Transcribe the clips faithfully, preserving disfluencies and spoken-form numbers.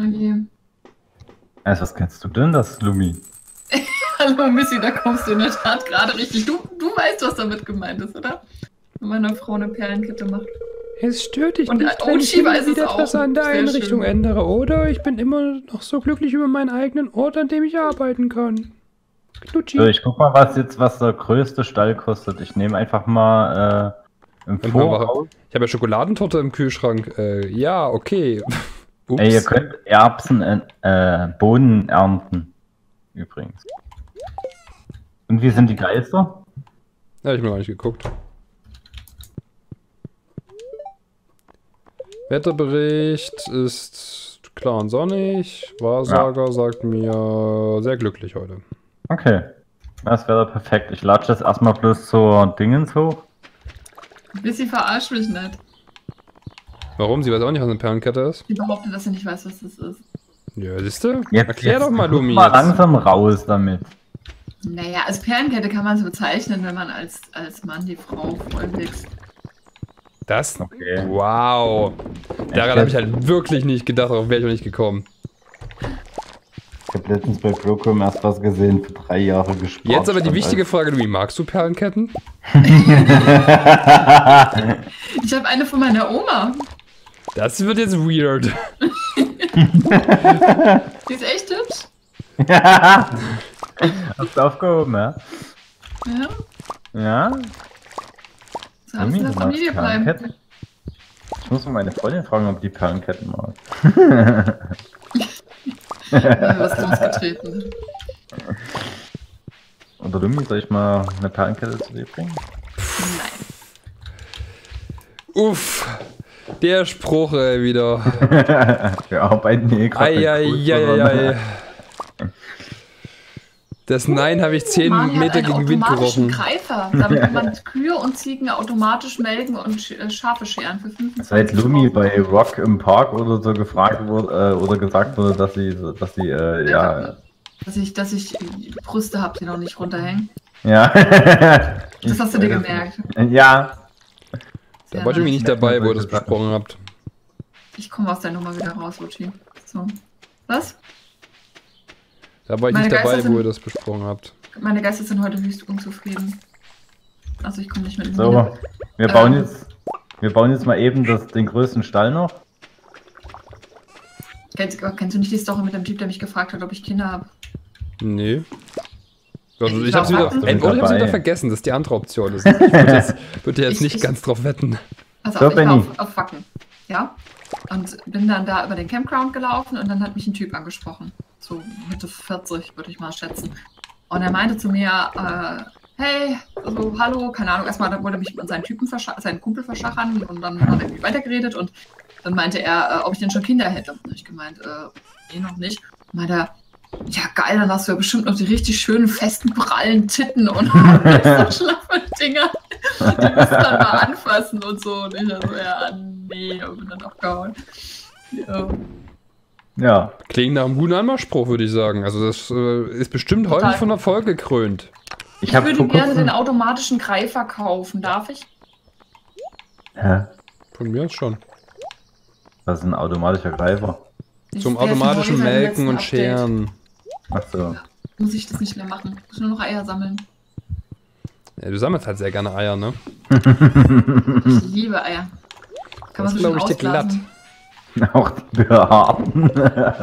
Okay. Also, was kennst du denn, das Lumi? Hallo Missy, da kommst du in der Tat gerade richtig. Du, du weißt, was damit gemeint ist, oder? Wenn meine Frau eine Perlenkette macht. Es stört dich Und nicht, wenn ich Ochi weiß immer wieder es etwas auch. an der Sehr Einrichtung schön. ändere, oder? Ich bin immer noch so glücklich über meinen eigenen Ort, an dem ich arbeiten kann. Knutschi. So, ich guck mal, was jetzt, was der größte Stall kostet. Ich nehme einfach mal äh, im Warte mal, Voraus. Ich habe ja Schokoladentorte im Kühlschrank. Äh, ja, okay. Ups. Ey, ihr könnt Erbsen, äh, Bohnen ernten. Übrigens. Und wie sind die Geister? Ja, ich mir gar nicht geguckt. Wetterbericht ist klar und sonnig. Wahrsager ja. sagt mir sehr glücklich heute. Okay. Das wäre perfekt. Ich latsche jetzt erstmal bloß zur Dingens hoch. Missy verarscht mich nicht. Warum? Sie weiß auch nicht, was eine Perlenkette ist? Sie behauptet, dass sie nicht weiß, was das ist. Ja, siehst du? Jetzt, Erklär jetzt doch mal, Lumi. mal langsam raus damit. Naja, als Perlenkette kann man es bezeichnen, wenn man als, als Mann die Frau vollwichst. Das? Okay. Wow. Daran habe ich halt wirklich nicht gedacht, darauf wäre ich auch nicht gekommen. Ich habe letztens bei Procom erst was gesehen, für drei Jahre gespart. Jetzt aber die wichtige Frage, Lumi, magst du Perlenketten? Ich habe eine von meiner Oma. Das wird jetzt weird. Die ist echt hübsch. Ja. Hast du aufgehoben, ja? Ja. Ja? So alles in der Familie bleiben. Perlenketten? Ich muss mal meine Freundin fragen, ob die Perlenketten mag. Ja, was losgetreten. Oder Lumi, soll ich mal eine Perlenkette zu dir bringen? Nein. Uff. Der Spruch, ey, wieder. Wir arbeiten hier gerade. Eieieiei. Das Nein habe ich zehn Mani Meter hat einen gegen Wind automatischen gerochen. Greifer, damit kann man Kühe und Ziegen automatisch melken und Sch äh, Schafe scheren für fünfundzwanzig Seit Lumi Euro. bei Rock im Park oder so gefragt wurde, äh, oder gesagt wurde, dass sie, dass sie, äh, ja. Dass ich, dass ich Brüste habe, die noch nicht runterhängen. Ja. Das hast du dir gemerkt. Ja. Da war ich irgendwie nicht dabei, wo ihr das Sachen. besprochen habt. Ich komme aus der Nummer wieder raus, Uchi. So. Was? Da war ich Meine nicht dabei, Geister wo ihr sind- das besprochen habt. Meine Geister sind heute höchst unzufrieden. Also ich komme nicht mit ihnen So, wieder. wir bauen Ähm. jetzt, wir bauen jetzt mal eben das, den größten Stall noch. Kennst, kennst du nicht die Story mit dem Typ, der mich gefragt hat, ob ich Kinder habe? Nee. Also Ich ich hab's glaub, wieder, Waffen- ey, oder ich hab's dabei. wieder vergessen, das ist die andere Option. Das ist, ich würde jetzt, würd jetzt Ich- nicht ich- ganz drauf wetten. Pass So, auf, ich war Benny. auf, auf Wacken. Ja? Und bin dann da über den Campground gelaufen und dann hat mich ein Typ angesprochen. So Mitte vierzig, würde ich mal schätzen. Und er meinte zu mir, äh, hey, also hallo, keine Ahnung, erstmal wollte er mich mit seinen Typen verscha- seinen Kumpel verschachern und dann hat er irgendwie weitergeredet und dann meinte er, äh, ob ich denn schon Kinder hätte. Und ich gemeint, äh, eh noch nicht. Und meinte er, ja geil, dann hast du ja bestimmt noch die richtig schönen, festen, prallen Titten und so schlaffe Dinger. Die müssen dann mal anfassen und so. Und ich dann so, ja, nee, und bin dann abgehauen. Ja. Ja. Klingt nach einem guten Anmachspruch, würde ich sagen. Also das äh, ist bestimmt Total. häufig von Erfolg gekrönt. Ich, Ich habe würde vor gerne kurzem. den automatischen Greifer kaufen, darf ich? Hä? Von mir aus schon. Das ist ein automatischer Greifer. Zum Der ist neu automatischen seit dem Melken letzten und Update. Scheren. Ach so. Muss ich das nicht mehr machen. Muss nur noch Eier sammeln. Ja, du sammelst halt sehr gerne Eier, ne? Ich liebe Eier. Kann Das man so glaub schön ich dir glatt. ausblasen. Auch die behaarten.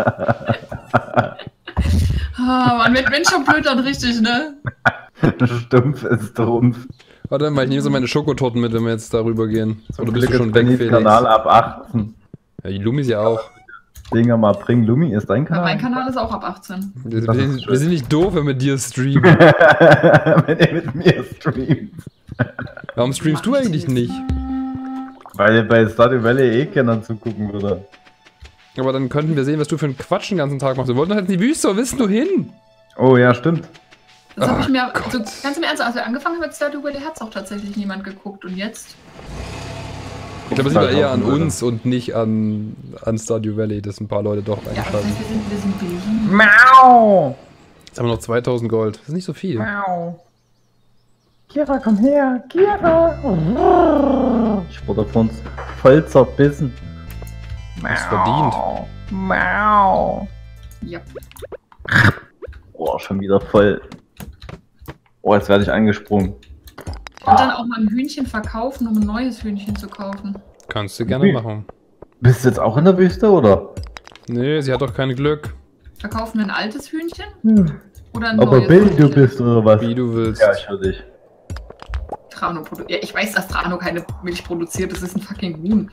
Ah, Mann, wenn, wenn schon blöd, dann richtig, ne? Stumpf ist Trumpf. Warte mal, ich nehme so meine Schokotorten mit, wenn wir jetzt darüber gehen. Oder bist du schon weg, Bennys Felix? Kanal ab achtzehn. Ja, die Lumi ist ja auch. Dinger mal bringen. Lumi ist dein Ja, Kanal? mein Kanal ist auch ab achtzehn. Wir, Das wir, ist wir schön. sind nicht doof, wenn wir dir streamen. Wenn er mit mir streamt. Warum streamst du eigentlich nicht? Weil bei Stardew Valley eh keiner zugucken würde. Aber dann könnten wir sehen, was du für einen Quatsch den ganzen Tag machst. Wir wollten doch jetzt in die Wüste, wo willst du hin? Oh ja, stimmt. Das habe Oh ich mir, Gott. so, ganz im Ernst, als wir angefangen haben mit Stardew Valley, hat es auch tatsächlich niemand geguckt. Und jetzt? Ich glaube, es liegt eher an uns und nicht an, an Stardew Valley, dass ein paar Leute doch Ja, aber das einschalten. heißt, wir sind, wir sind beliebt. Miau! Jetzt haben wir noch zweitausend Gold. Das ist nicht so viel. Miau! Kira, komm her! Kira! Ich wurde von uns voll zerbissen. Hast verdient. Mau. Ja. Oh, schon wieder voll. Oh, jetzt werde ich angesprungen. Ich würde dann auch mal ein Hühnchen verkaufen, um ein neues Hühnchen zu kaufen. Kannst du gerne Wie? machen. Bist du jetzt auch in der Wüste, oder? Nee, sie hat doch kein Glück. Verkaufen wir ein altes Hühnchen? Hm. Oder ein Aber neues Bill, Hühnchen? du bist, oder was? Wie du willst. Ja, ich höre dich. Trano produ- ja, ich weiß, dass Trano keine Milch produziert, das ist ein fucking Huhn.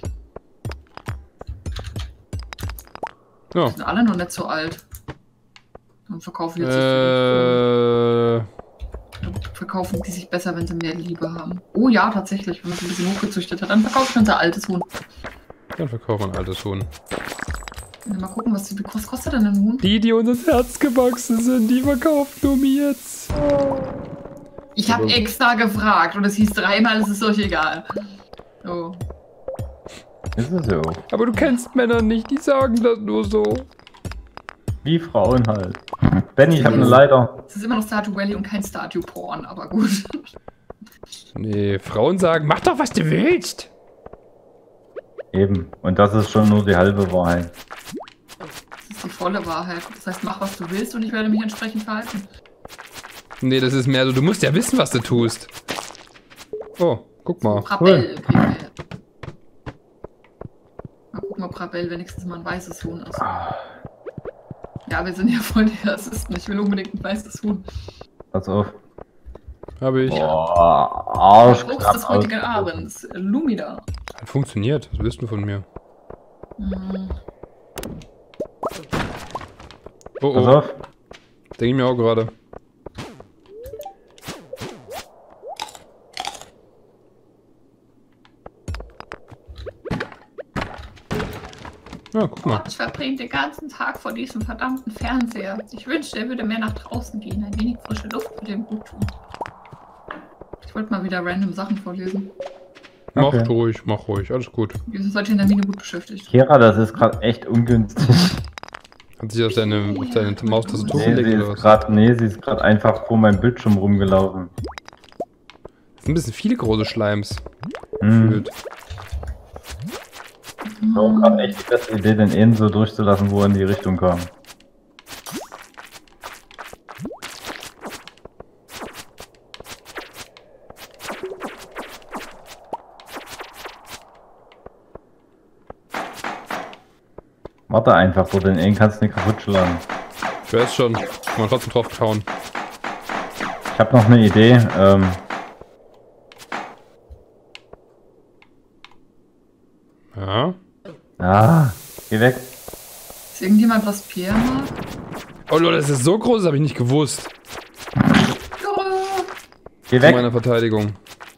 Ja. Die sind alle noch nicht so alt. Dann verkaufen die, jetzt Äh, sich, verkaufen die sich besser, wenn sie mehr Liebe haben. Oh ja, tatsächlich, wenn man sie ein bisschen hochgezüchtet hat, dann verkauft man unser altes Huhn. dann verkaufen wir ein altes Huhn. Mal gucken, was, die, was kostet denn ein Huhn? Die, die uns ins Herz gewachsen sind, die verkauft nur mir jetzt. Ich habe Aber- extra gefragt und es hieß dreimal, es ist euch egal. Oh. Ist es so? Aber du kennst Männer nicht, die sagen das nur so. Wie Frauen halt. Benny, ich habe eine Leiter. Es ist immer noch Stardew Valley und kein Stardew Porn, aber gut. Nee, Frauen sagen, mach doch, was du willst. Eben. Und das ist schon nur die halbe Wahrheit. Das ist die volle Wahrheit. Das heißt, mach, was du willst und ich werde mich entsprechend verhalten. Nee, das ist mehr so, du musst ja wissen, was du tust. Oh, guck mal. Prabell kriegen wir. Mal gucken, ob Prabell wenigstens mal ein weißes Huhn ist. Ja, wir sind ja voll die Rassisten. Ich will unbedingt ein weißes Huhn. Pass auf. Habe ich. Boah, Arsch. Obst des heutigen Abends. Lumina. Hat funktioniert, was willst du von mir? Hm. Oh Pass oh, auf. denke ich mir auch gerade. Ja, guck mal. Ich verbringe den ganzen Tag vor diesem verdammten Fernseher. Ich wünschte, er würde mehr nach draußen gehen. Ein wenig frische Luft würde ihm gut tun. Ich wollte mal wieder random Sachen vorlesen. Mach Okay. ruhig, mach ruhig, alles gut. Wir sind heute in der Mine gut beschäftigt. Kira, das ist gerade echt ungünstig. Hat sich auf deine, auf deine Maustastatur Nee, sie gelegt oder ist was? gerade nee, sie ist gerade einfach vor meinem Bildschirm rumgelaufen. Das sind ein bisschen viele große Schleims. Hm. Gefühlt. Das war auch gerade echt die beste Idee, den einen so durchzulassen, wo er in die Richtung kam. Warte einfach, so den einen kannst du nicht kaputt schlagen. Ich weiß schon, kann man trotzdem drauf kauen. Ich habe noch eine Idee. Ähm, Ja. ah, geh weg. Ist irgendjemand, was Pierre mag? Oh Leute, das ist so groß, das habe ich nicht gewusst. Ja. Geh Zu weg. meiner Verteidigung.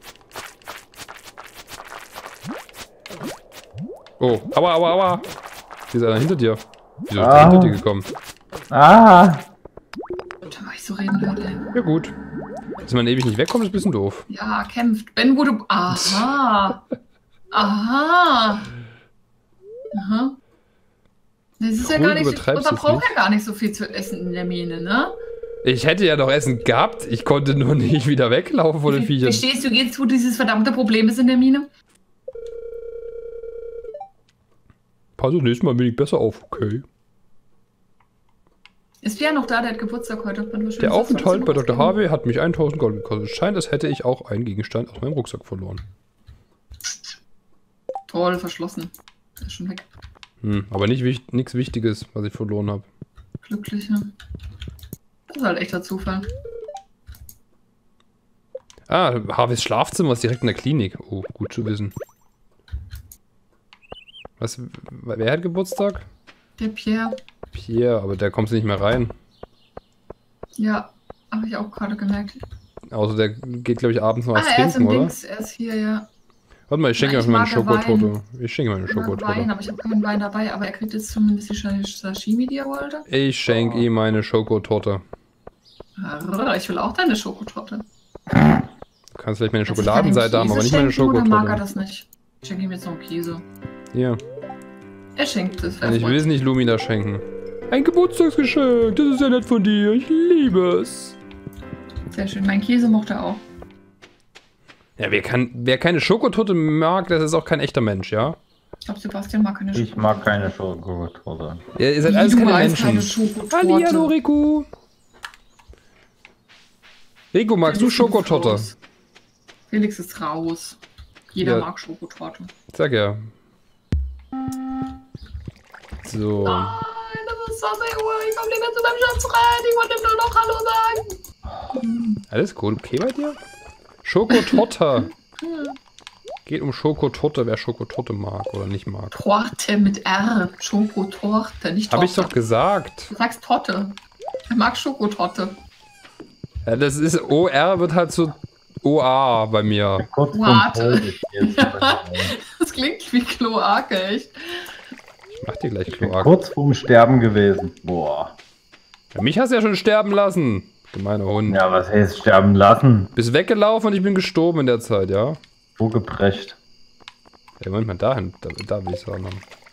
Oh, aua, aua, aua. Hier ist einer hinter dir. Wieso ist der Ah. hinter dir gekommen? Ah, Da war ich so reden hört, ey. Ja gut. Dass man ewig nicht wegkommt, ist ein bisschen doof. Ja, kämpft. Ben, wo du. Aha. Aha. Aha. Das ist ja Cool, gar nicht so. übertreibst Man es braucht nicht. ja gar nicht so viel zu essen in der Mine, ne? Ich hätte ja noch Essen gehabt, ich konnte nur nicht wieder weglaufen vor den Ver- Viechern. Verstehst du jetzt, wo dieses verdammte Problem ist in der Mine? Pass das nächste Mal bin ich besser auf, okay. Ist Pierre noch da? Der hat Geburtstag heute. Wenn du schön Der sagst, Aufenthalt sollst bei du Doktor was Harvey hat mich tausend Gold gekostet. Es scheint, als hätte ich auch einen Gegenstand aus meinem Rucksack verloren. geben. Toll, verschlossen. Der ist schon weg. Hm, aber nicht wichtig, nichts Wichtiges, was ich verloren habe. Glücklicher. Das ist halt echter Zufall. Ah, Harveys Schlafzimmer ist direkt in der Klinik. Oh, gut zu wissen. Was, wer hat Geburtstag? Der Pierre. Pierre, aber der kommt nicht mehr rein. Ja, habe ich auch gerade gemerkt. Außer der geht, glaube ich, abends noch Ah, was er ist trinken, im oder? Dings. Er ist hier, ja. Warte mal, ich schenke Ja, ihm ich meine mag Schokotorte. Ich schenke ihm meine Ich mag Wein, Schokotorte. aber ich habe keinen Wein dabei. Aber er kriegt jetzt zumindest die Sa- Sashimi, die er wollte. Ich schenke ihm meine Schokotorte. Arr, Ich will auch deine Schokotorte. Du kannst vielleicht meine Jetzt Schokoladenseite kann haben, ich aber ihm nicht Käse meine schenken, oder mag er Schokotorte. das nicht? Ich schenke ihm jetzt noch Käse. Hier. Er schenkt es. Und ich will es nicht Lumina schenken. Ein Geburtstagsgeschenk, das ist ja nett von dir. Ich liebe es. Sehr schön. Mein Käse mochte er auch. Ja, wer, kann, wer keine Schokotorte mag, das ist auch kein echter Mensch, ja? Ich glaube, Sebastian mag keine Ich mag keine Schokotorte. Ja, ihr seid Wie, alles du keine magst keine Menschen. Schokotorte? Hallihallo, Riku. Riku, magst du Felix ist Schokotorte? raus. Felix ist raus. Jeder Ja. mag Schokotorte. Sag ja. So. Nein, das ist so sehr Uhr. Ich komm nicht mehr zu deinem Schatz rein. Ich wollte ihm nur noch Hallo sagen. Alles gut, okay bei dir? Schokotorte. Geht um Schokotorte, wer Schokotorte mag oder nicht mag. Torte mit R. Schokotorte, nicht Torte. Hab ich doch gesagt. Du sagst Torte. Er mag Schokotorte. Ja, das ist O R wird halt so O A bei mir. Kurz vorm Warte. Tod ist jetzt. Das klingt wie Kloake, echt. Ich mach dir gleich Ich bin Kloak. kurz vorm Sterben gewesen. Boah. Ja, mich hast du ja schon sterben lassen. Gemeiner Hund. Ja, was heißt sterben lassen? Bist weggelaufen und ich bin gestorben in der Zeit, ja? Wo geprescht. Ja, Moment mal, dahin. Da, da will ich sagen.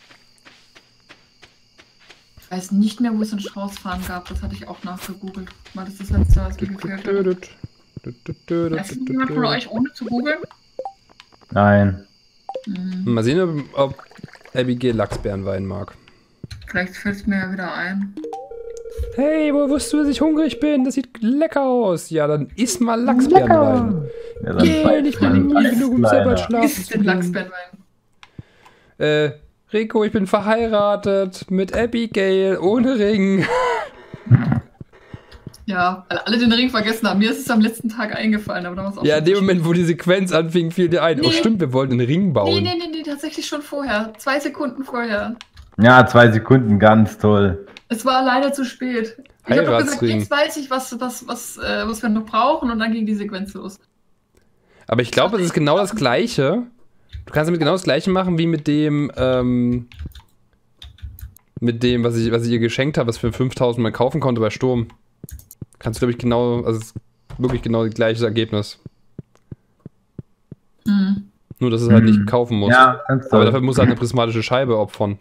Ich weiß nicht mehr, wo es ein Straußfahren gab. Das hatte ich auch nachgegoogelt. Weil das ist das letzte, was mir gefehlt hat. Weiß jemand von euch ohne zu googeln? Nein. Hm, Mal sehen, ob Abigail Lachsbeerenwein mag. vielleicht fällt es mir ja wieder ein. Hey, wo wusstest du, dass ich hungrig bin? Das sieht lecker aus. Ja, dann iss mal Lachsbeerenwein. Ja, dann Geh, beißt ich bin man müde als genug, um selber Kleiner. schlafen Ist zu den gehen. Lachsbeerwein. Äh, Rico, ich bin verheiratet mit Abigail ohne Ring. Ja, weil alle den Ring vergessen haben. Mir ist es am letzten Tag eingefallen, aber da war es auch Ja, schon in dem zu Moment, wo die Sequenz anfing, fiel dir ein. Oh, Nee. stimmt, wir wollten einen Ring bauen. Nee, nee, nee, nee, tatsächlich schon vorher. Zwei Sekunden vorher. Ja, zwei Sekunden, ganz toll. Es war leider zu spät. Ich habe doch gesagt, Heiratsring. jetzt weiß ich, was, was, was, äh, was wir noch brauchen und dann ging die Sequenz los. Aber ich glaube, es ist genau das Gleiche. Du kannst damit genau das Gleiche machen wie mit dem, ähm, mit dem, was ich, was ich ihr geschenkt habe, was für fünftausend Mal kaufen konnte bei Sturm. Kannst du, glaube ich, genau, also es ist wirklich genau das gleiche Ergebnis. Hm. Nur, dass es halt Hm. nicht kaufen muss. Ja, ganz toll. Aber dafür muss halt eine prismatische Scheibe opfern.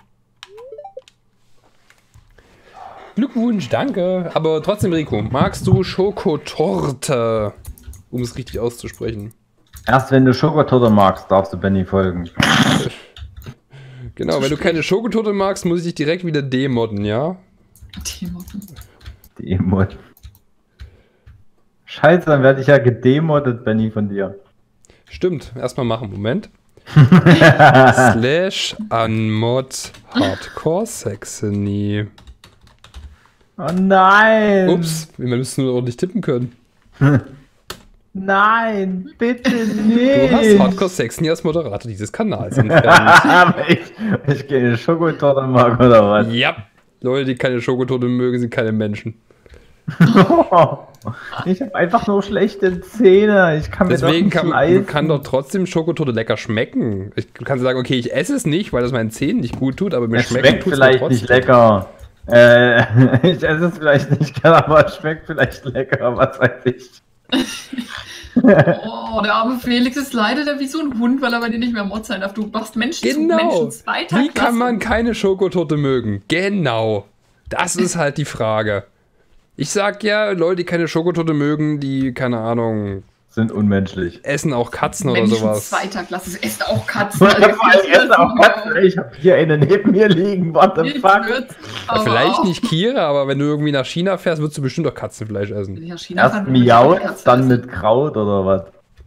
Glückwunsch, danke. Aber trotzdem, Rico, magst du Schokotorte? Um es richtig auszusprechen. Erst wenn du Schokotorte magst, darfst du Benny folgen. Genau, wenn du keine Schokotorte magst, muss ich dich direkt wieder demodden, ja? Demotten. Demod. Scheiße, dann werde ich ja gedemoddet, Benny, von dir. Stimmt, erstmal machen, Moment. Slash unmod Hardcore Saxony. Oh nein! Ups, wir müssen nur ordentlich tippen können. Nein, bitte nicht! Du hast Hardcore Saxony als Moderator dieses Kanals entfernt. Aber ich, ich keine Schokotorte mag, oder was? Ja, Leute, die keine Schokotorte mögen, sind keine Menschen. Ich habe einfach nur schlechte Zähne. Ich kann mir Deswegen doch kann, nicht leisten. kann doch trotzdem Schokotorte lecker schmecken. Ich kann sagen, okay, ich esse es nicht, weil das meinen Zähnen nicht gut tut, aber mir Es schmeckt schmeckt vielleicht nicht lecker. Äh, ich esse es vielleicht nicht gerne, aber es schmeckt vielleicht lecker, was weiß ich. Oh, der arme Felix ist leider der wie so ein Hund, weil er bei dir nicht mehr Mod sein darf. Du machst Menschen Genau. zu Menschen zweiter Wie kann Klasse. man keine Schokotorte mögen? Genau. Das ist halt die Frage. Ich sag ja, Leute, die keine Schokotorte mögen, die, keine Ahnung, Sind unmenschlich. essen auch Katzen oder Menschen sowas. zweiter Klasse. Es esst auch Katzen. Ich esse auch Katzen. Ich habe hier eine neben mir liegen. What the Nichts fuck? wird's, Ja, aber vielleicht auch. nicht Tiere, aber wenn du irgendwie nach China fährst, würdest du bestimmt auch Katzenfleisch essen. Wenn ich nach China Erst fahren würde, würde ich Miaut, auch Katze dann essen. mit Kraut oder was?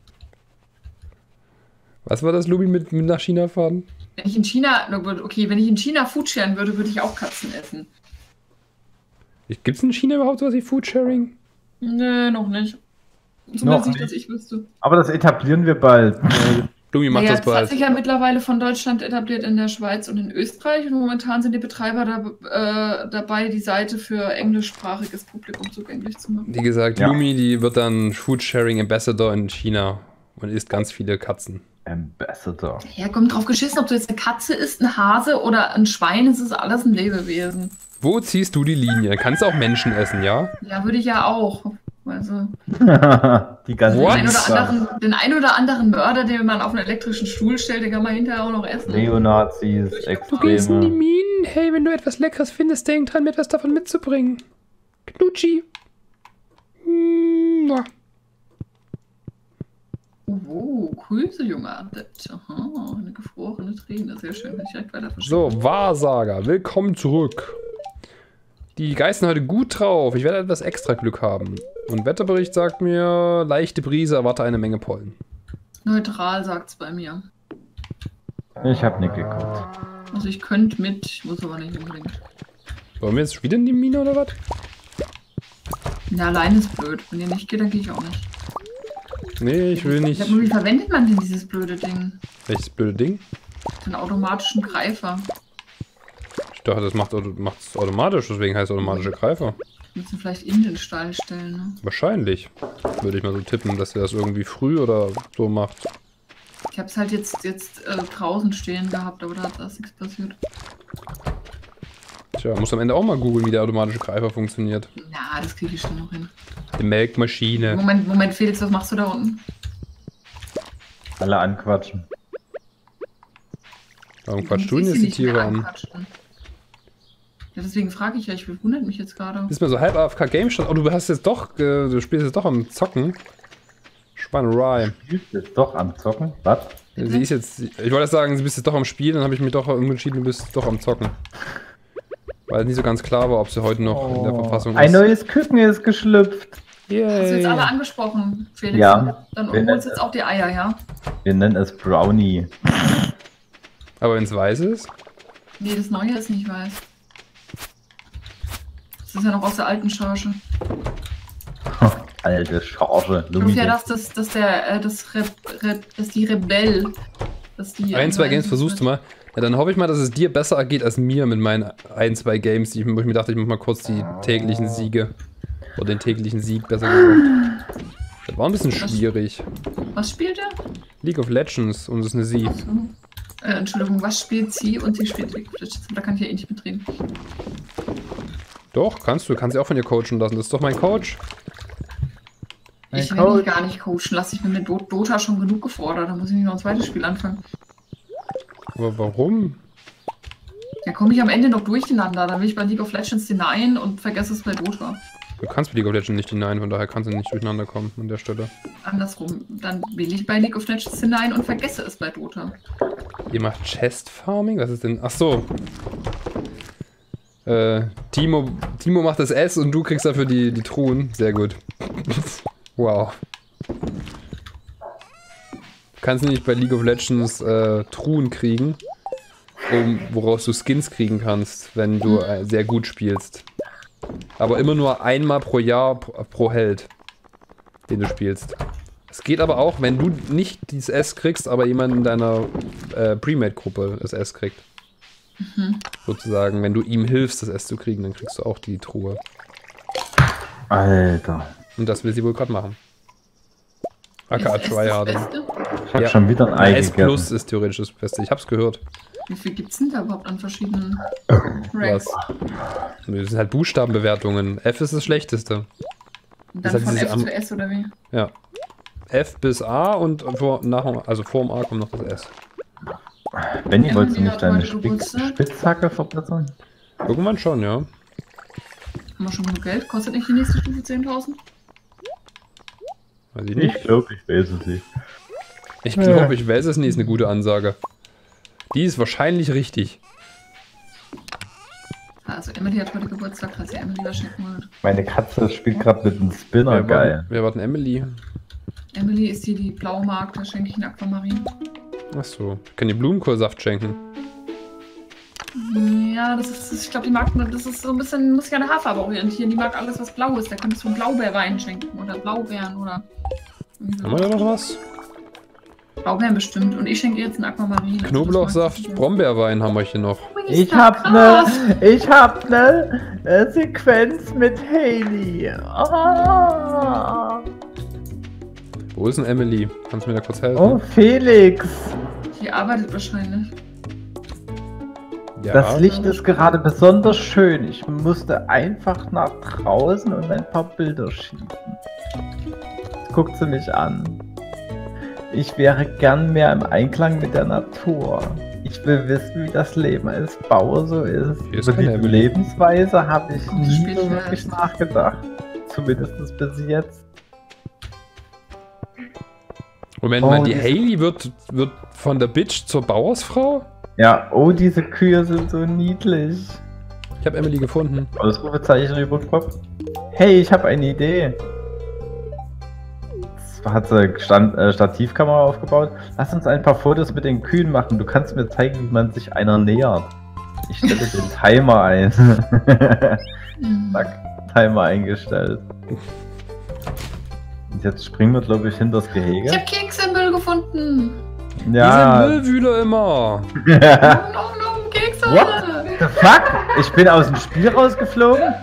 Was war das, Lubi, mit, mit nach China fahren? Wenn ich in China, okay, wenn ich in China Food sharen würde, würde ich auch Katzen essen. Gibt es in China überhaupt sowas wie Foodsharing? Nö, noch nicht. Zumindest Noch nicht, dass nicht. ich wüsste. Aber das etablieren wir bald. Lubi macht Naja, das das hat bald. sich ja mittlerweile von Deutschland etabliert in der Schweiz und in Österreich und momentan sind die Betreiber da, äh, dabei, die Seite für englischsprachiges Publikum zugänglich zu machen. Wie gesagt, Ja. Lumi, die wird dann Foodsharing Ambassador in China und isst ganz viele Katzen. Ambassador. Ja, kommt drauf geschissen, ob du jetzt eine Katze isst, ein Hase oder ein Schwein, es ist alles ein Lebewesen. Wo ziehst du die Linie? Kannst auch Menschen essen, ja? Ja, würde ich ja auch. Also, Die ganze What? den ein, oder anderen, den ein oder anderen Mörder, den man auf einen elektrischen Stuhl stellt, den kann man hinterher auch noch essen. Neonazis, Du gehst in die Extreme. Minen. Hey, wenn du etwas Leckeres findest, denk dran, mir etwas davon mitzubringen. Knutschi. Mua. Oh, Grüße, junger Adept. Aha, eine gefrorene Träne. Sehr schön, wenn ich direkt weiter verstehe. So, Wahrsager, willkommen zurück. Die Geister heute gut drauf. Ich werde etwas extra Glück haben. Und Wetterbericht sagt mir, leichte Brise, erwarte eine Menge Pollen. Neutral sagt's bei mir. Ich habe nicht geguckt. Also ich könnte mit, ich muss aber nicht unbedingt. Wollen wir jetzt wieder in die Mine oder was? Na, allein ist blöd. Wenn ihr nicht geht, dann gehe ich auch nicht. Nee, ich will nicht. Ja, wie verwendet man denn dieses blöde Ding? Welches blöde Ding? Den automatischen Greifer. Ich dachte, das macht es automatisch, deswegen heißt es automatische Greifer. Müssen vielleicht in den Stall stellen, ne? Wahrscheinlich. Würde ich mal so tippen, dass er das irgendwie früh oder so macht. Ich habe es halt jetzt, jetzt äh, draußen stehen gehabt, aber da hat das nichts passiert. Tja, muss am Ende auch mal googeln, wie der automatische Greifer funktioniert. Na, das kriege ich schon noch hin. Die Melkmaschine. Moment, Moment, Felix, was machst du da unten? Alle anquatschen. Warum quatschst du denn jetzt die Tiere an? Anquatschen. Ja, deswegen frage ich ja, ich wundert mich jetzt gerade. Ist mir so halb A F K Game Stand. Oh, du hast jetzt doch, äh, du spielst jetzt doch am Zocken. Schweinerei. Spielst du jetzt doch am Zocken? Was? Sie ist jetzt, ich wollte sagen, sie bist jetzt doch am Spielen, dann habe ich mich doch entschieden, du bist doch am Zocken. Weil nicht so ganz klar war, ob sie heute noch oh, in der Verfassung ist. Ein neues Küken ist geschlüpft. Yay. Hast du jetzt alle angesprochen, Felix? Ja. Dann holst du jetzt auch die Eier, ja? Wir nennen es Brownie. Aber wenn es weiß ist? Nee, das Neue ist nicht weiß. Das ist ja noch aus der alten Charge. Alte Charge. Ich hoffe ja, dass, das, dass, der, äh, das Re Re dass die Rebell... Dass die ein, zwei Games versuchst du mal. Ja, dann hoffe ich mal, dass es dir besser ergeht als mir mit meinen ein, zwei Games, die ich, wo ich mir dachte, ich mache mal kurz die täglichen Siege. Oder den täglichen Sieg, besser gesagt. Das war ein bisschen schwierig. Was spielt er? League of Legends und es ist eine Sie. So. Äh, Entschuldigung, was spielt sie und sie spielt League of Legends? Da kann ich ja eh nicht mitreden. Doch, kannst du. Kannst ja auch von ihr coachen lassen. Das ist doch mein Coach. Ich will mich gar nicht coachen lassen. Ich bin mit Dota schon genug gefordert. Da muss ich nicht noch ein zweites Spiel anfangen. Aber warum? Da komme ich am Ende noch durcheinander. Dann will ich bei League of Legends denyen und vergesse es bei Dota. Du kannst bei League of Legends nicht denyen, von daher kannst du nicht durcheinander kommen an der Stelle. Andersrum. Dann will ich bei League of Legends denyen und vergesse es bei Dota. Ihr macht Chest Farming? Was ist denn? Ach so. Äh, Timo, Timo macht das S und du kriegst dafür die, die Truhen. Sehr gut. Wow. Du kannst nicht bei League of Legends äh, Truhen kriegen, um, woraus du Skins kriegen kannst, wenn du äh, sehr gut spielst. Aber immer nur einmal pro Jahr pro, pro Held, den du spielst. Es geht aber auch, wenn du nicht dieses S kriegst, aber jemand in deiner äh, Premade-Gruppe das S kriegt. Mhm. Sozusagen, wenn du ihm hilfst, das S zu kriegen, dann kriegst du auch die Truhe. Alter. Und das will sie wohl gerade machen. A K A Tryhard. Ich hab ja. schon wieder ein Ei S Plus ist theoretisch das Beste. Ich hab's gehört. Wie viel gibt's denn da überhaupt an verschiedenen Ranks? Das sind halt Buchstabenbewertungen. F ist das Schlechteste. Und dann das von F am, zu S oder wie? Ja. F bis A und vor, nach, also vor dem A kommt noch das S. Benni, ja, wolltest du nicht deine Spitz, Spitzhacke verbessern? Irgendwann schon, ja. Haben wir schon genug Geld? Kostet nicht die nächste Stufe zehntausend? Weiß ich nicht. Ich glaube, ich weiß es nicht. Ich glaube, ich weiß es nicht, ist eine gute Ansage. Die ist wahrscheinlich richtig. Also Emily hat heute Geburtstag, falls ihr Emily was schenken wollt. Meine Katze spielt gerade mit einem Spinner, wer geil. War, wer war denn Emily? Emily ist hier die Blaumark, da schenke ich einen Aquamarin. Achso, ich kann dir Blumenkohlsaft schenken. Ja, das ist, ich glaube, die mag, das ist so ein bisschen, muss sich an der Haarfarbe orientieren. Die mag alles, was blau ist. Da könntest du einen Blaubeerwein schenken oder Blaubeeren oder... Haben wir da noch was? Blaubeeren bestimmt. Und ich schenke ihr jetzt einen Aquamarin. Knoblauchsaft, Brombeerwein haben wir hier noch. Ich hab ne, ich hab ne äh, Sequenz mit Hailey. Ah. Wo ist denn Emily? Kannst du mir da kurz helfen? Oh, Felix. Die arbeitet wahrscheinlich. Ja. Das Licht ist gerade besonders schön. Ich musste einfach nach draußen und ein paar Bilder schießen. Guckt sie mich an. Ich wäre gern mehr im Einklang mit der Natur. Ich will wissen, wie das Leben als Bauer so ist. ist Über diese Lebensweise habe ich nie so wirklich fest. nachgedacht. Zumindest bis jetzt. Moment Oh, mal, die das- Hayley wird, wird von der Bitch zur Bauersfrau? Ja, oh, diese Kühe sind so niedlich. Ich habe Emily gefunden. Ausrufezeichen über den Kopf. Hey, ich habe eine Idee. Zwar hat sie Stand, äh, Stativkamera aufgebaut. Lass uns ein paar Fotos mit den Kühen machen. Du kannst mir zeigen, wie man sich einer nähert. Ich stelle den Timer ein. Zack, Timer eingestellt. Und jetzt springen wir, glaube ich, hinter das Ich Gehege. hab Kekse im Müll gefunden. Ja. Diese Müllwühler immer. Nom, nom, nom, Kekse. What the fuck? Ich bin aus dem Spiel rausgeflogen?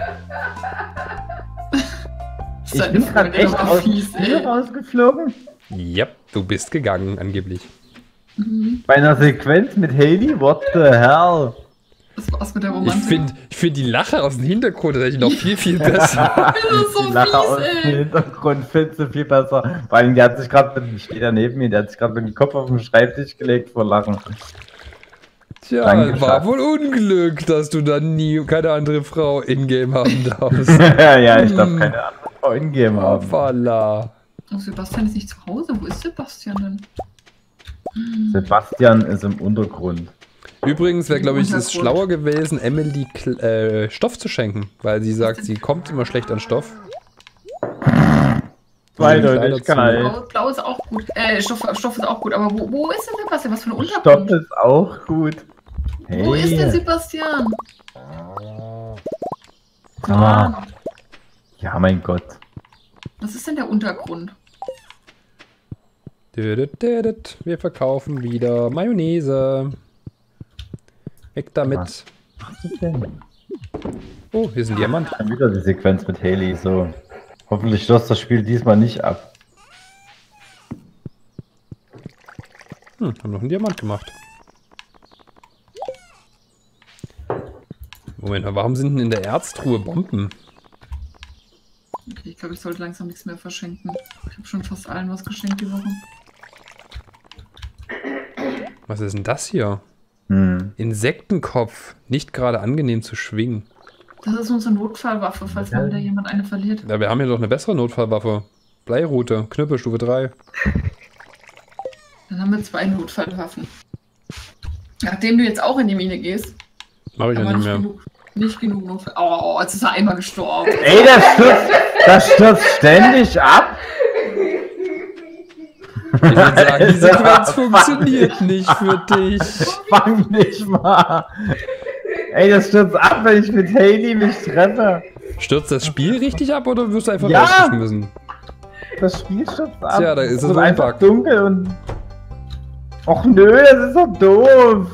Ist Ich deine bin gerade Freundin echt aber aus dem fies, Spiel ey. rausgeflogen? Ja, du bist gegangen, angeblich. Mhm. Bei einer Sequenz mit Hayley? What the hell? Das war's mit der Ich Romantik. finde ich find die Lache aus dem Hintergrund tatsächlich noch viel, viel besser. Das ist so Die Lache aus fies, dem ey. Hintergrund findest du viel besser. Vor allem, der hat sich gerade, ich stehe da neben mir, der hat sich gerade mit dem Kopf auf den Schreibtisch gelegt vor Lachen. Tja, Danke, war Schatz. wohl Unglück, dass du dann nie keine andere Frau in-game haben darfst. Ja, ich darf Hm. keine andere Frau in-game haben. Hoppala. Oh, Sebastian ist nicht zu Hause. Wo ist Sebastian denn? Sebastian ist im Untergrund. Übrigens wäre, glaube ich, es Untergrund. schlauer gewesen, Emily Kl- äh, Stoff zu schenken, weil sie sagt, sie kommt immer schlecht an Stoff. Zweideutigkeit. Blau, Blau ist auch gut. Äh, Stoff, Stoff ist auch gut. Aber wo, wo ist denn Sebastian? Was für ein Stopp Untergrund? ist auch gut. Hey. Wo ist der Sebastian? Ah. Ja, mein Gott. Was ist denn der Untergrund? Düdüt, düdüt. Wir verkaufen wieder Mayonnaise. Weg damit. Was ist denn? Oh, hier ist ein Diamant. Dann wieder die Sequenz mit Hayley. So. Hoffentlich stürzt das Spiel diesmal nicht ab. Hm, haben noch einen Diamant gemacht. Moment mal, warum sind denn in der Erztruhe Bomben? Okay, ich glaube, ich sollte langsam nichts mehr verschenken. Ich habe schon fast allen was geschenkt die Woche. Was ist denn das hier? Hm. Insektenkopf. Nicht gerade angenehm zu schwingen. Das ist unsere Notfallwaffe, falls mal wieder jemand eine verliert. Ja, wir haben hier doch eine bessere Notfallwaffe. Bleirute, Knüppel, Stufe drei. Dann haben wir zwei Notfallwaffen. Nachdem du jetzt auch in die Mine gehst, Mach ich ja aber nicht nicht mehr. genug, nicht genug Notfall. Oh, jetzt ist er einmal gestorben. Ey, das stürzt, das stürzt ständig ab. Ich würde sagen, die Sequenz funktioniert nicht für dich. Fang nicht mal. Ey, das stürzt ab, wenn ich mit Hayley mich treffe. Stürzt das Spiel richtig ab oder wirst du einfach Ja! rausgeschmissen? Das Spiel stürzt ab. Tja, da ist es wird so ein einfach Bug. dunkel und... Och nö, das ist doch doof.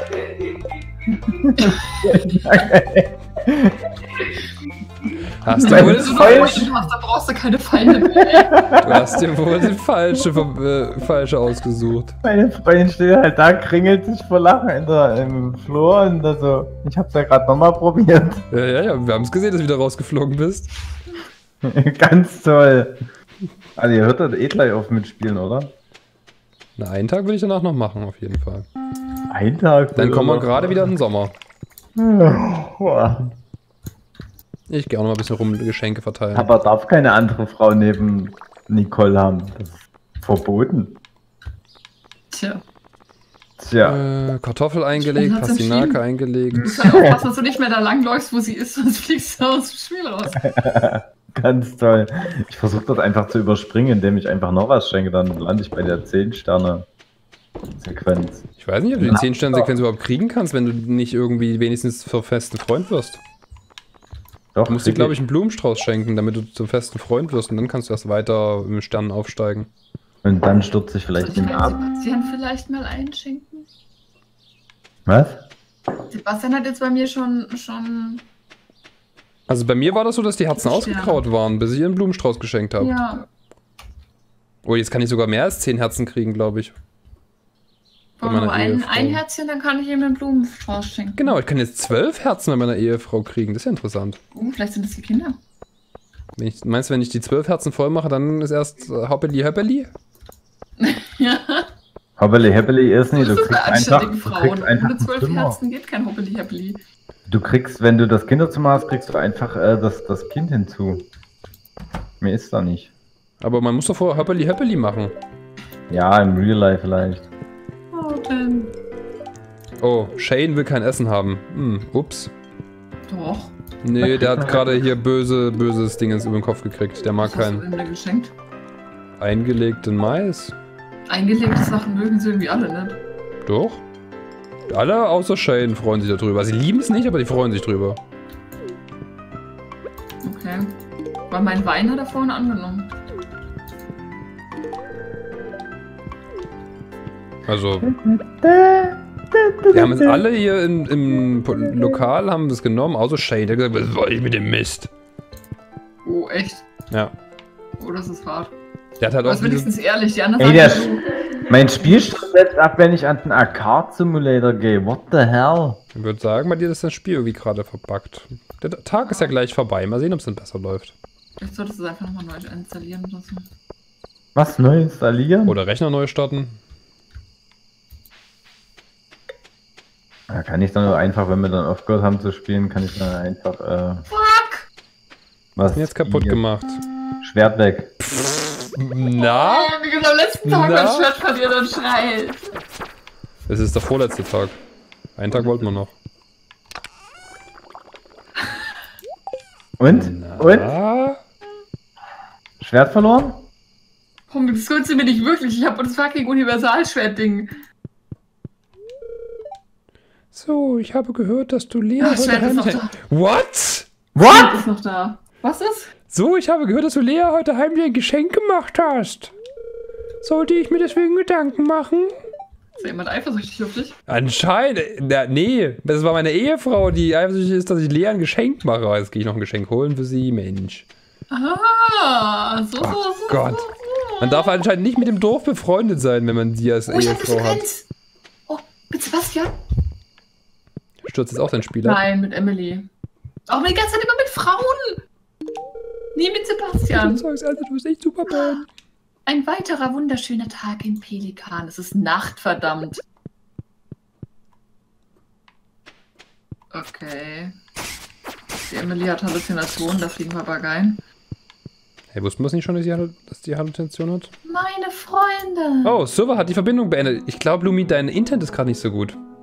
Hast du Wenn wohl, es Wenn du voll- noch Freunde hast, dann brauchst du keine Feinde mehr. du hast dir wohl die falsche, äh, falsche ausgesucht. Meine Freundin steht halt da, kringelt sich vor Lachen in der, im Flur und da so, ich hab's ja gerade nochmal probiert. Ja, ja, ja, wir haben es gesehen, dass du wieder rausgeflogen bist. Ganz toll. Also ihr hört das eh gleich auf mitspielen, oder? Na, einen Tag will ich danach noch machen, auf jeden Fall. Ein Tag. Dann kommen wir gerade wieder in den Sommer. Boah. Ich gehe auch noch mal ein bisschen rum Geschenke verteilen. Aber darf keine andere Frau neben Nicole haben. Das ist verboten. Tja, Tja. Äh, Kartoffel eingelegt, hat's Pastinake entschieden. du eingelegt. musst halt aufpassen, dass du nicht mehr da langläufst, wo sie ist, sonst fliegst du aus dem Spiel raus. Ganz toll. Ich versuche das einfach zu überspringen, indem ich einfach noch was schenke. Dann lande ich bei der zehn Sterne Sequenz. Ich weiß nicht, ob du die zehn Sterne Sequenz überhaupt kriegen kannst, wenn du nicht irgendwie wenigstens für festen Freund wirst. Doch, Du musst dir, krieg glaube ich, einen Blumenstrauß schenken, damit du zum festen Freund wirst und dann kannst du erst weiter im Sternen aufsteigen. Und dann stürze ich Soll vielleicht ich nicht meinen ab. Sebastian vielleicht mal einschenken? Was? Sebastian hat jetzt bei mir schon, schon, Also bei mir war das so, dass die Herzen Sterne. ausgekraut waren, bis ich ihr einen Blumenstrauß geschenkt habe. ja, Oh, jetzt kann ich sogar mehr als zehn Herzen kriegen, glaube ich. Bei brauchen meiner nur ein, Ehefrau. ein Herzchen, dann kann ich ihm einen Blumenstrauß schenken. Genau, ich kann jetzt zwölf Herzen bei meiner Ehefrau kriegen. Das ist ja interessant. Oh, vielleicht sind das die Kinder. Wenn ich, meinst du, wenn ich die zwölf Herzen voll mache, dann ist erst äh, Hoppeli Hoppeli? Ja, Hoppeli Hoppeli ist so nicht. Du ist es bei kriegst einfach, anständigen du Frauen. kriegst einfach Ohne ein zwölf Zimmer. Herzen geht kein Hoppeli-Happeli. Du kriegst, wenn du das Kinderzimmer hast, kriegst du einfach äh, das, das Kind hinzu. Mehr ist da nicht. Aber man muss doch vorher Hoppeli Hoppeli machen. Ja, im Real Life vielleicht. Oh, denn. Oh, Shane will kein Essen haben. Hm, ups. Doch. Nee, der hat gerade hier böse, böses Ding über den Kopf gekriegt. Der mag Was hast du keinen denn mir geschenkt? eingelegten Mais. Eingelegte Sachen mögen sie irgendwie alle nicht. Doch. Alle außer Shane freuen sich darüber. Sie lieben es nicht, aber die freuen sich drüber. Okay. Weil mein Wein hat er vorne angenommen. Also. Wir haben es alle hier in, im Lokal haben es genommen, außer Shane. Der hat gesagt, was soll ich mit dem Mist? Oh, echt? Ja. Oh, das ist hart. Der hat halt Aber auch ist wenigstens ehrlich, die anderen Ey, der, sagen, mein Spielstand setzt ab, wenn ich an den Arcade Simulator gehe. What the hell? Ich würde sagen, bei dir ist das Spiel irgendwie gerade verbuggt. Der Tag ist ja gleich vorbei. Mal sehen, ob es dann besser läuft. Vielleicht solltest du es einfach nochmal neu installieren oder so. Was, neu installieren? Oder Rechner neu starten. Da kann ich dann nur einfach, wenn wir dann aufgehört haben zu spielen, kann ich dann einfach, äh... Fuck! Was? Was ist denn jetzt kaputt hier? gemacht? Schwert weg. Na? Oh, wie gesagt, am letzten Tag Na? mein Schwert verliert und schreit. Es ist der vorletzte Tag. Einen Tag wollten wir noch. Und? Na? Und? Schwert verloren? Komm, das gönnst du mir nicht wirklich. Ich habe das fucking Universalschwert-Ding. So, ich habe gehört, dass du Lea Ach, heute Schwert ist noch heimlich... da. What? Schwert What? ist noch da. Was ist? So, ich habe gehört, dass du Lea heute heimlich ein Geschenk gemacht hast. Sollte ich mir deswegen Gedanken machen? Ist da jemand eifersüchtig auf dich? Anscheinend. Na, nee, das war meine Ehefrau, die eifersüchtig ist, dass ich Lea ein Geschenk mache. Jetzt gehe ich noch ein Geschenk holen für sie, Mensch. Ah, so, so, so. Gott. So. Man darf anscheinend nicht mit dem Dorf befreundet sein, wenn man sie als Oh, ich hab Ehefrau hat. getrennt. Oh, mit Sebastian? Stürzt jetzt auch dein Spiel ab? Nein, mit Emily. Auch die ganze Zeit immer mit Frauen. Nie mit Sebastian. Zeus, Alter, du bist echt super Band. Ein weiterer wunderschöner Tag in Pelikan. Es ist Nacht, verdammt. Okay. Die Emily hat Halluzinationen, da fliegen Papageien. Hey, wussten wir es nicht schon, dass die, Hallu dass die Halluzination hat? Meine Freunde. Oh, Server hat die Verbindung beendet. Ich glaube, Lumi, dein Internet ist gerade nicht so gut.